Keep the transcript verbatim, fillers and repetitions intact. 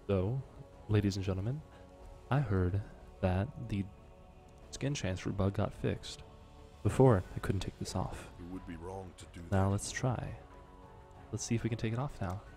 So, ladies and gentlemen, I heard that the skin transfer bug got fixed. Before, I couldn't take this off. It would be wrong to do Now that. let's try. Let's see if we can take it off now.